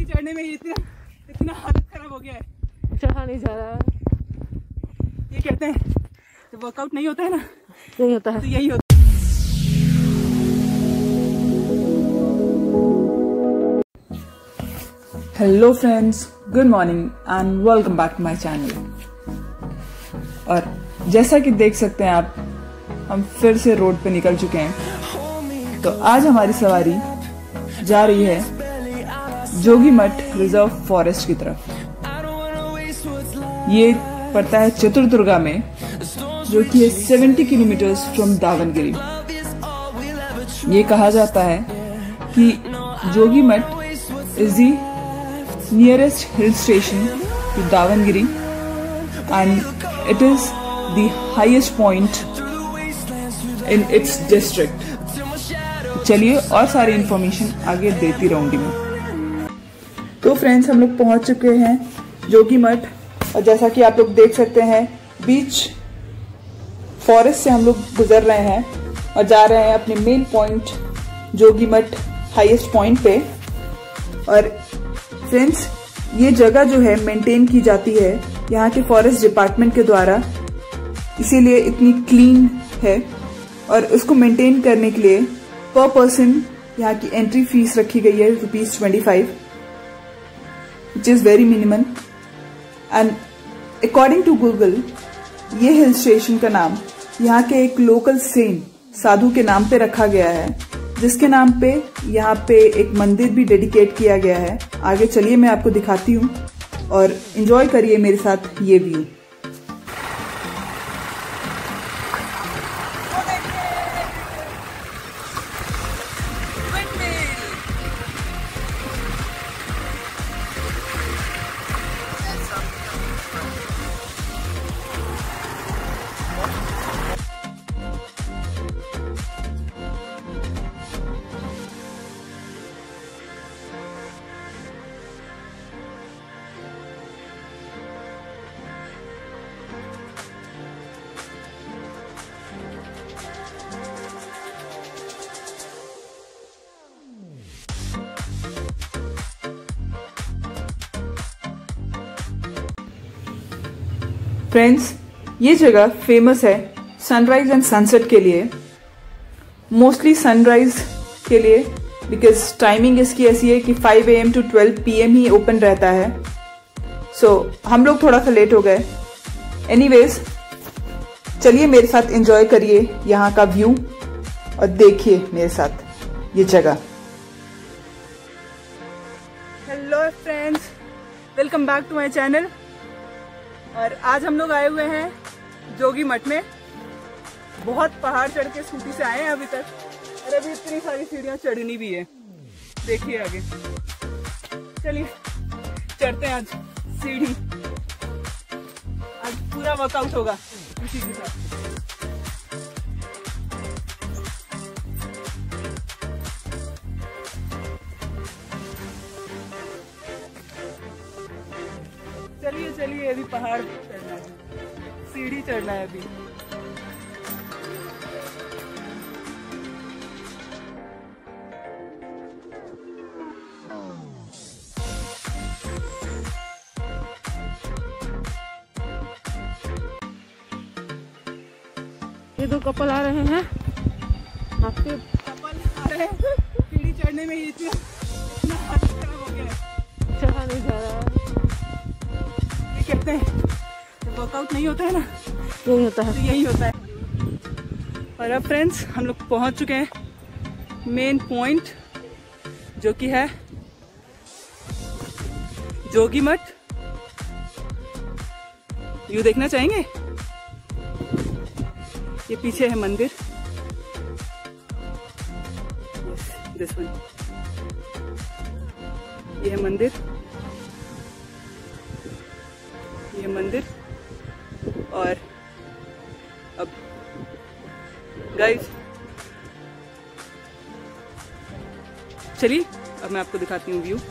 चढ़ने में इतना हालत खराब हो गया है, चढ़ा नहीं जा रहा है। ये कहते हैं जब वर्कआउट नहीं होता है ना, नहीं होता है तो यही होता है। Hello friends, good morning and welcome back to my channel. और जैसा कि देख सकते हैं आप, हम फिर से रोड पे निकल चुके हैं। तो आज हमारी सवारी जा रही है जोगीमठ रिजर्व फॉरेस्ट की तरफ। ये पड़ता है चित्रदुर्गा में, जो कि है 70 किलोमीटर्स फ्रॉम दावनगिरी। ये कहा जाता है कि Joshimath is the nearest hill station to Davangere and it is the highest point in its district. चलिए और सारी इंफॉर्मेशन आगे देती रहूंगी मैं। तो फ्रेंड्स, हम लोग पहुंच चुके हैं जोगीमठ, और जैसा कि आप लोग देख सकते हैं, बीच फॉरेस्ट से हम लोग गुजर रहे हैं और जा रहे हैं अपने main point Joshimath highest point पे। और फ्रेंड्स, ये जगह जो है मेंटेन की जाती है यहाँ के फॉरेस्ट डिपार्टमेंट के द्वारा, इसीलिए इतनी क्लीन है। और उसको मेंटेन करने के लिए पर पर्सन यहाँ की एंट्री फीस रखी गई है ₹25, which is very minimum. And according to Google, ये हिल स्टेशन का नाम यहाँ के एक लोकल सेंट साधु के नाम पे रखा गया है, जिसके नाम पे यहाँ पे एक मंदिर भी डेडिकेट किया गया है। आगे चलिए मैं आपको दिखाती हूँ और एंजॉय करिए मेरे साथ ये व्यू। फ्रेंड्स, ये जगह फेमस है सनराइज एंड सनसेट के लिए, मोस्टली सनराइज के लिए, बिकॉज टाइमिंग इसकी ऐसी है कि 5 AM to 12 PM ही ओपन रहता है। सो हम लोग थोड़ा सा लेट हो गए। एनीवेज, चलिए मेरे साथ एंजॉय करिए यहाँ का व्यू और देखिए मेरे साथ ये जगह। Hello friends, welcome back to my channel. और आज हम लोग आए हुए हैं जोगीमठ में। बहुत पहाड़ चढ़ के स्कूटी से आए हैं अभी तक, और अभी इतनी सारी सीढ़ियां चढ़नी भी है। देखिए आगे, चलिए चढ़ते हैं आज सीढ़ी। आज पूरा वर्कआउट होगा इसी के साथ। चलिए चलिए, अभी पहाड़ चढ़ना है, सीढ़ी चढ़ना है अभी। ये दो कपल आ रहे हैं, आपके कपल आ रहे हैं। सीढ़ी चढ़ने में ही इतना हालत खराब हो गया है, चढ़ा नहीं जा रहा है। ये कहते हैं जब वर्कआउट नहीं होता है ना, नहीं होता है तो यही होता है। और अब फ्रेंड्स, हम लोग पहुंच चुके हैं मेन पॉइंट, जो कि है जोगीमठ। व्यू देखना चाहेंगे? ये पीछे है मंदिर, दिस वन। ये है मंदिर, ये मंदिर। और अब गाइस, चलिए अब मैं आपको दिखाती हूँ व्यू।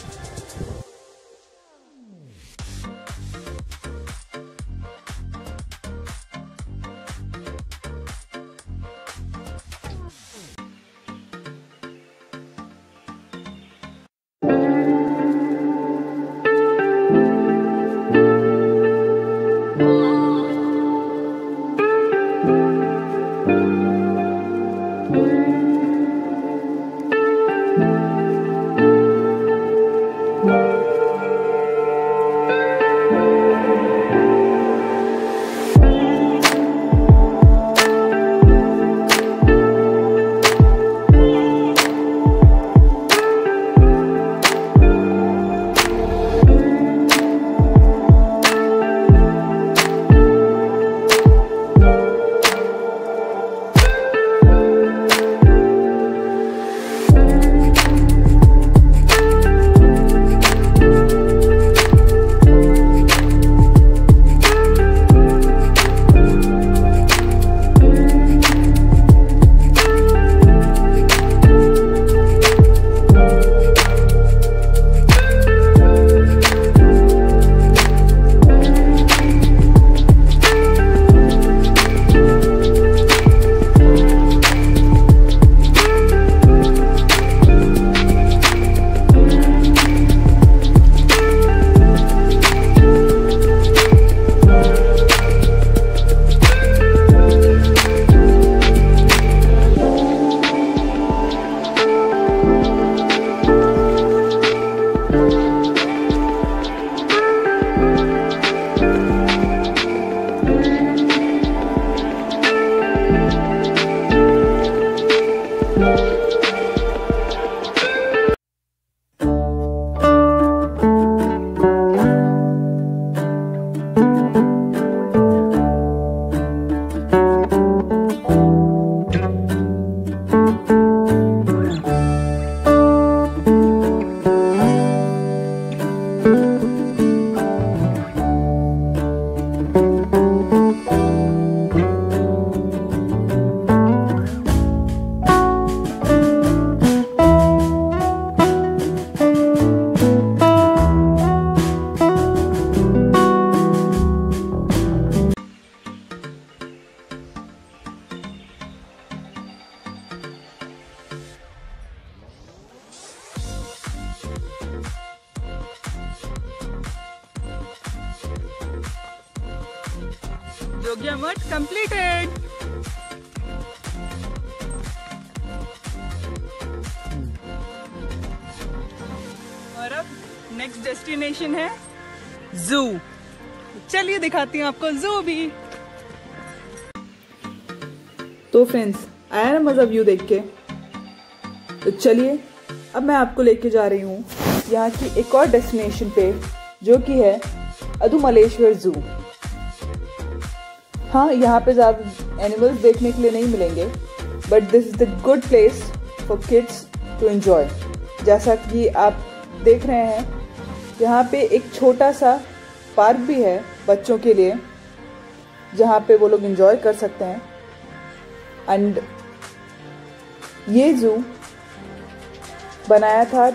जोगियामठ कंप्लीटेड। और अब नेक्स्ट डेस्टिनेशन है जू। चलिए दिखाती हूँ आपको जू भी। तो फ्रेंड्स, आया ना मजा व्यू देख के? तो चलिए अब मैं आपको लेके जा रही हूँ यहाँ की एक और डेस्टिनेशन पे, जो कि है अधुमलेश्वर जू। हाँ, यहाँ पे ज़्यादा एनिमल्स देखने के लिए नहीं मिलेंगे, but this is the good place for kids to enjoy. जैसा कि आप देख रहे हैं, यहाँ पे एक छोटा सा पार्क भी है बच्चों के लिए, जहाँ पे वो लोग एंजॉय कर सकते हैं। एंड ये जू बनाया था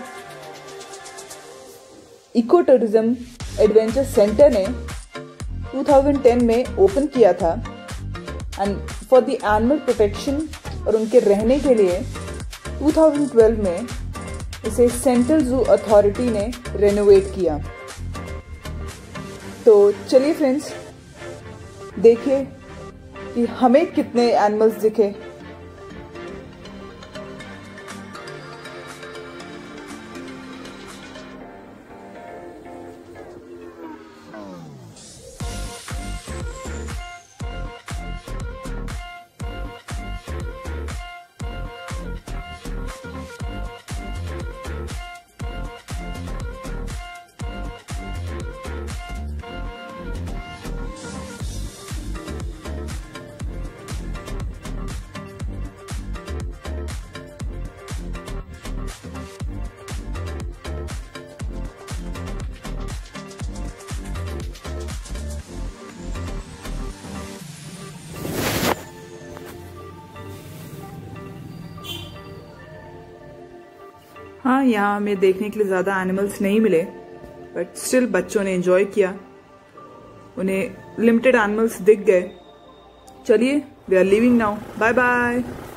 इको टूरिज्म एडवेंचर सेंटर ने 2010 में ओपन किया था। And for the animal protection और उनके रहने के लिए 2012 में इसे सेंट्रल जू अथॉरिटी ने रेनोवेट किया। तो चलिए फ्रेंड्स, देखिए कि हमें कितने एनिमल्स दिखे। हाँ, यहाँ हमें देखने के लिए ज़्यादा एनिमल्स नहीं मिले, बट स्टिल बच्चों ने एंजॉय किया। उन्हें लिमिटेड एनिमल्स दिख गए। चलिए, we are leaving now. Bye bye.